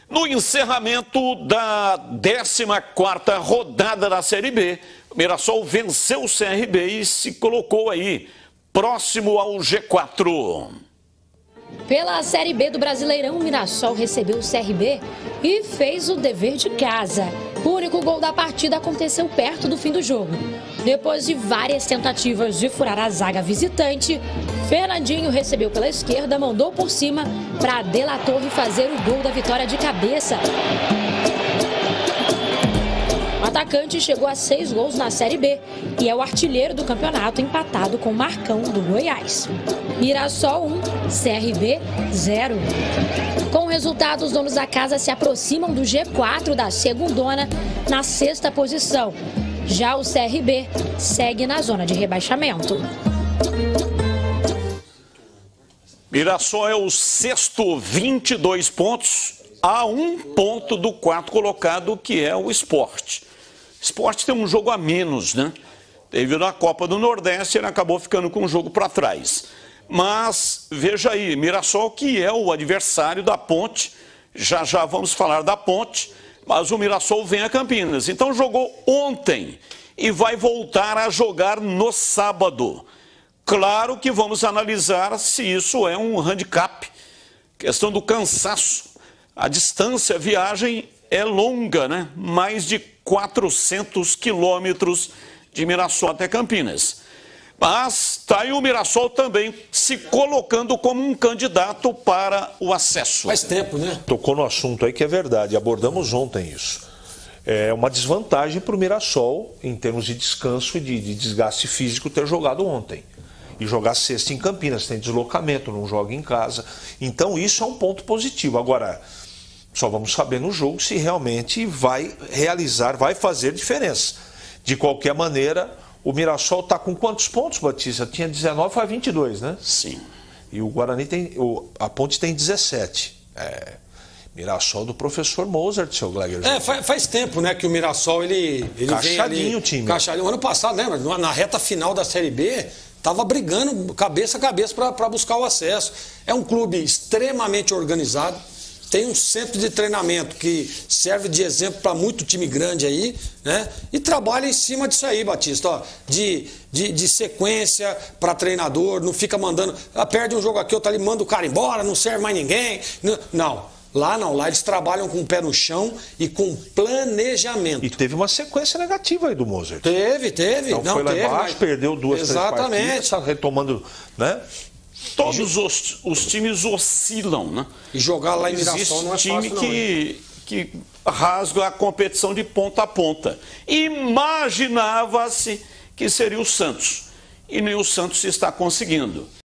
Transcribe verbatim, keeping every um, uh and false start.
No encerramento da décima quarta rodada da Série B, o Mirassol venceu o C R B e se colocou aí próximo ao G quatro. Pela Série B do Brasileirão, o Mirassol recebeu o C R B e fez o dever de casa. O único gol da partida aconteceu perto do fim do jogo. Depois de várias tentativas de furar a zaga visitante, Fernandinho recebeu pela esquerda, mandou por cima para De La Torre fazer o gol da vitória de cabeça. O atacante chegou a seis gols na Série B e é o artilheiro do campeonato, empatado com o Marcão do Goiás. Mirassol um, C R B zero. Com o resultado, os donos da casa se aproximam do G quatro da segundona na sexta posição. Já o C R B segue na zona de rebaixamento. Mirassol é o sexto, vinte e dois pontos, a um ponto do quarto colocado, que é o Sport. O Sport tem um jogo a menos, né? Devido à Copa do Nordeste, ele acabou ficando com um jogo para trás. Mas, veja aí, Mirassol, que é o adversário da Ponte, já já vamos falar da Ponte, mas o Mirassol vem a Campinas. Então jogou ontem e vai voltar a jogar no sábado. Claro que vamos analisar se isso é um handicap, questão do cansaço. A distância, a viagem é longa, né? Mais de quatrocentos quilômetros de Mirassol até Campinas. Mas está aí o Mirassol também se colocando como um candidato para o acesso. Faz tempo, né? Tocou no assunto aí que é verdade, abordamos ontem isso. É uma desvantagem para o Mirassol em termos de descanso e de, de desgaste físico ter jogado ontem. E jogar sexta em Campinas, tem deslocamento, não joga em casa. Então isso é um ponto positivo. Agora, só vamos saber no jogo se realmente vai realizar, vai fazer diferença. De qualquer maneira, o Mirassol está com quantos pontos, Batista? Tinha dezenove, foi vinte e dois, né? Sim. E o Guarani tem, a Ponte tem dezessete. É, Mirassol do professor Mozart, seu Gleger. É, faz, faz tempo, né, que o Mirassol, ele, ele Caixadinho vem ali, o time. Caixadinho. Ano passado, lembra? Na reta final da Série B, estava brigando cabeça a cabeça para buscar o acesso. É um clube extremamente organizado. Tem um centro de treinamento que serve de exemplo para muito time grande aí, né? E trabalha em cima disso aí, Batista, ó, de, de, de sequência para treinador, não fica mandando, ah, perde um jogo aqui, outro ali, manda o cara embora, não serve mais ninguém. Não, lá não, lá eles trabalham com o pé no chão e com planejamento. E teve uma sequência negativa aí do Mozart. Teve, teve. Então não, foi lá teve, embaixo, mas... perdeu duas, Exatamente. três partidas, está retomando, né? Todos os, os times oscilam, né? E jogar lá em Existe Mirassol não é time fácil, não, que, que rasga a competição de ponta a ponta. Imaginava-se que seria o Santos. E nem o Santos está conseguindo.